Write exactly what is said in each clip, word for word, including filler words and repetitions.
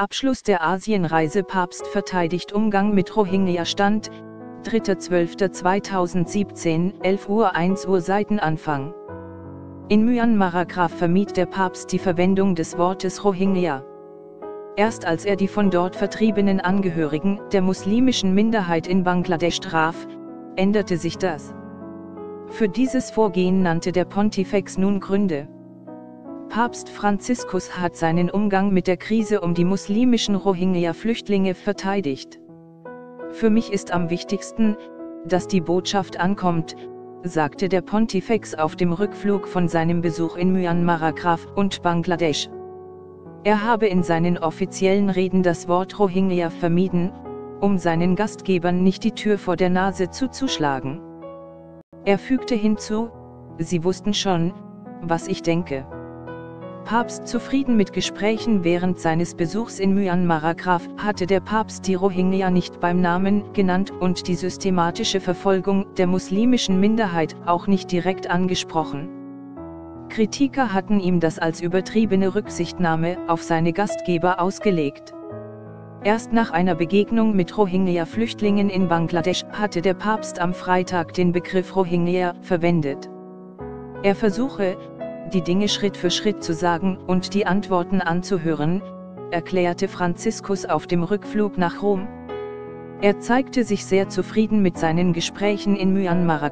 Abschluss der Asienreise. Papst verteidigt Umgang mit Rohingya. Stand, dritter zwölfter zweitausendsiebzehn, elf Uhr eins Uhr Seitenanfang. In Myanmar vermied der Papst die Verwendung des Wortes Rohingya. Erst als er die von dort vertriebenen Angehörigen der muslimischen Minderheit in Bangladesch traf, änderte sich das. Für dieses Vorgehen nannte der Pontifex nun Gründe. Papst Franziskus hat seinen Umgang mit der Krise um die muslimischen Rohingya-Flüchtlinge verteidigt. Für mich ist am wichtigsten, dass die Botschaft ankommt, sagte der Pontifex auf dem Rückflug von seinem Besuch in Myanmar und Bangladesch. Er habe in seinen offiziellen Reden das Wort Rohingya vermieden, um seinen Gastgebern nicht die Tür vor der Nase zuzuschlagen. Er fügte hinzu: Sie wussten schon, was ich denke. Papst zufrieden mit Gesprächen. Während seines Besuchs in Myanmar hatte der Papst die Rohingya nicht beim Namen genannt und die systematische Verfolgung der muslimischen Minderheit auch nicht direkt angesprochen. Kritiker hatten ihm das als übertriebene Rücksichtnahme auf seine Gastgeber ausgelegt. Erst nach einer Begegnung mit Rohingya-Flüchtlingen in Bangladesch hatte der Papst am Freitag den Begriff Rohingya verwendet. Er versuche, die Dinge Schritt für Schritt zu sagen und die Antworten anzuhören, erklärte Franziskus auf dem Rückflug nach Rom. Er zeigte sich sehr zufrieden mit seinen Gesprächen in Myanmar.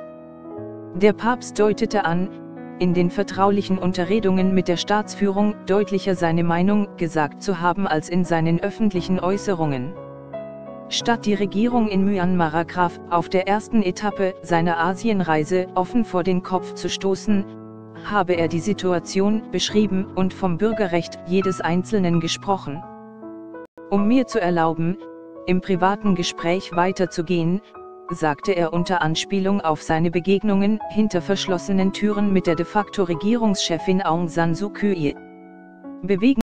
Der Papst deutete an, in den vertraulichen Unterredungen mit der Staatsführung deutlicher seine Meinung gesagt zu haben als in seinen öffentlichen Äußerungen. Statt die Regierung in Myanmar auf der ersten Etappe seiner Asienreise offen vor den Kopf zu stoßen, habe er die Situation beschrieben und vom Bürgerrecht jedes Einzelnen gesprochen. Um mir zu erlauben, im privaten Gespräch weiterzugehen, sagte er unter Anspielung auf seine Begegnungen hinter verschlossenen Türen mit der de facto Regierungschefin Aung San Suu Kyi. Bewegen